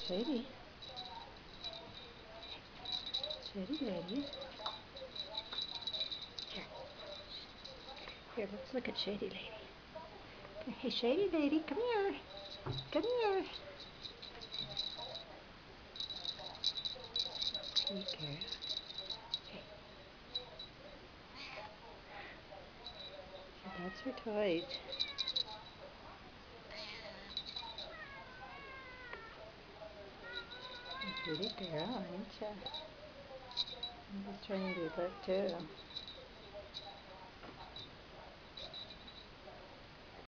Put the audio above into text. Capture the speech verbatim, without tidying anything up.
Shady. Shady lady. Here. Here, let's look at Shady lady. Hey, Shady lady, come here. Come here. Take care. Hey. So that's her toys. Pretty girl, ain't ya? I'm just trying to look too.